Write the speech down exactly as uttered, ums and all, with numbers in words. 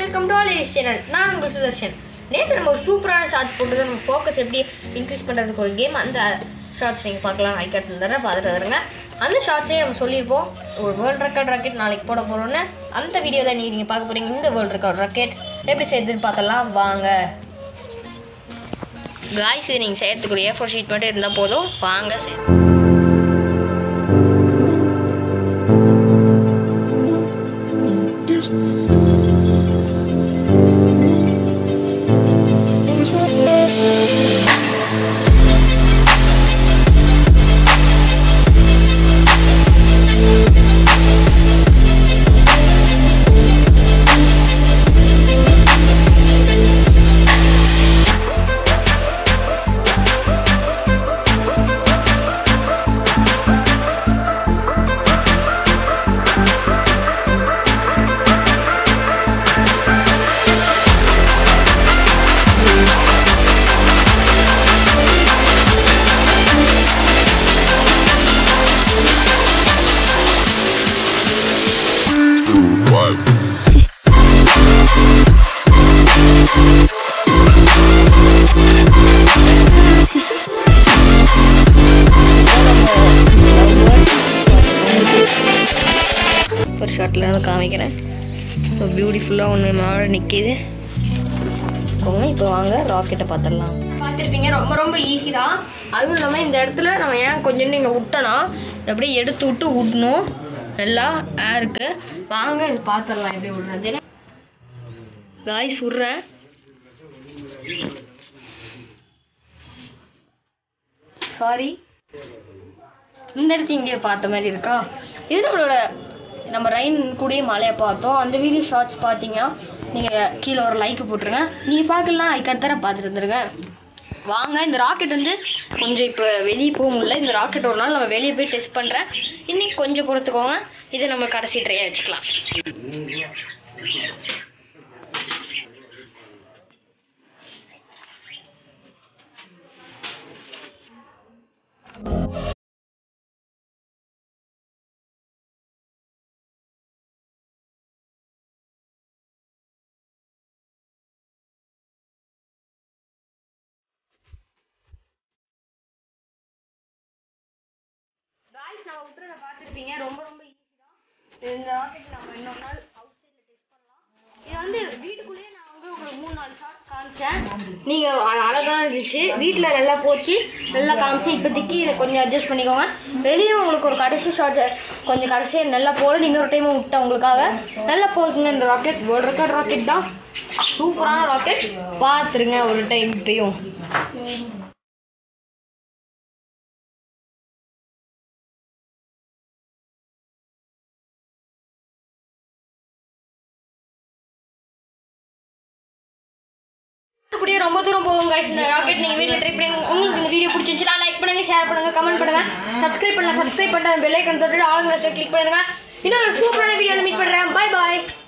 Welcome to all channel. நான் உங்கள் சுதர்ஷன். நேற்று நம்ம ஒரு சூப்பரான சார்ஜ் போட்டு நம்ம ஃபோக்கஸ் எப்படி இன்க்ரீஸ் பண்ணுறதுக்கு ஒரு கேம், அந்த ஷார்ட்ஸ் நீங்கள் பார்க்கலாம். ஐ கார்டு தரேன், பார்த்துட்டு வருங்க. அந்த ஷார்ட்ஸே நம்ம சொல்லியிருப்போம், ஒரு வேர்ல்டு ரெக்கார்ட் ராக்கெட் நாளைக்கு போட போகிறோன்னு. அந்த வீடியோ தான் நீங்கள் நீங்கள் பார்க்க போகிறீங்க. இந்த வேர்ல்டு ரெக்கார்ட் ராக்கெட் எப்படி செய்யுதுன்னு பார்த்தலாம் வாங்க. காய்ஸ், இது நீங்கள் செய்யறதுக்கு ஒரு ஏ ஃபோர் ஷீட் மட்டும் இருந்தால் போதும். வாங்க செய்ய ஒரு ஷாட்டில் நான் காமிக்கிறேன். இப்போ பியூட்டிஃபுல்லாக ஒன்று மேலே நிற்கிது. இப்போ வாங்க ராக்கெட்டை பார்த்துடலாம். பார்த்துருப்பீங்க, ரொம்ப ரொம்ப ஈஸி தான். அதுவும் இல்லாமல் இந்த இடத்துல நம்ம ஏன் கொஞ்சம் நீங்கள் விட்டோன்னா அப்படியே எடுத்து விட்டு விடணும். நல்லா ஏருக்கு வாங்க இது பார்த்துடலாம் எப்படி விடுறது. காய்ஸ் விட்றேன். சாரி, இந்த இடத்து இங்கே பார்த்த மாதிரி இருக்கா. இது நம்மளோட நம்ம ரெயின் கூடயே மழையை பார்த்தோம். அந்த வீடியோ ஷார்ட்ஸ் பார்த்தீங்கன்னா நீங்கள் கீழே ஒரு லைக் போட்டுருங்க. நீங்கள் பார்க்கலாம், ஐ கார்டு தர பார்த்துட்டு வந்துருங்க. வாங்க, இந்த ராக்கெட் வந்து கொஞ்சம் இப்போ வெளியே போக முடியல. இந்த ராக்கெட் ஒரு நாள் நம்ம வெளியே போய் டெஸ்ட் பண்ணுறேன். இன்னைக்கு கொஞ்சம் பொறுத்துக்கோங்க. இதை நம்ம கடைசி ட்ரையாக வச்சுக்கலாம். காய்ஸ், நம்ம விட்டுறத பார்த்துருப்பீங்க, ரொம்ப ரொம்ப ஈஸி தான். இந்த ராக்கெட் நம்ம இன்னொரு நாள் அவுட் சைடில் டெஸ்ட் பண்ணலாம். இது வந்து வீட்டுக்குள்ளேயே நான் வந்து உங்களுக்கு மூணு நாலு ஷார்ட் காமிச்சேன். நீங்கள் அழகாக இருந்துச்சு, வீட்டில் நல்லா போச்சு, நல்லா காமிச்சு. இப்போதைக்கு இதை கொஞ்சம் அட்ஜஸ்ட் பண்ணிக்கோங்க. வெளியே உங்களுக்கு ஒரு கடைசி ஷார்ட் கொஞ்சம் கடைசியாக நல்லா போகல, இன்னொரு டைமும் விட்டேன் உங்களுக்காக. நல்லா போகுதுங்க இந்த ராக்கெட். வேர்ல்டு ரெக்கார்ட் ராக்கெட் தான், சூப்பரான ராக்கெட். பார்த்துருங்க ஒரு டைம் இப்பயும். ரொம்ப தூரம் போகும் गाइस இந்த ராக்கெட். நீங்க வீட்ல ட்ரை பண்ணி உங்களுக்கு இந்த வீடியோ பிடிச்சிருந்தா லைக் பண்ணுங்க, ஷேர் பண்ணுங்க, கமெண்ட் பண்ணுங்க. சப்ஸ்கிரைப் பண்ணல சப்ஸ்கிரைப் பண்ணிட்டு பெல் ஐகான் தொட்டு ஆல் கிளிக் பண்ணுங்க. இன்னொரு சூப்பரான வீடியோல மீட் பண்றேன். Bye by.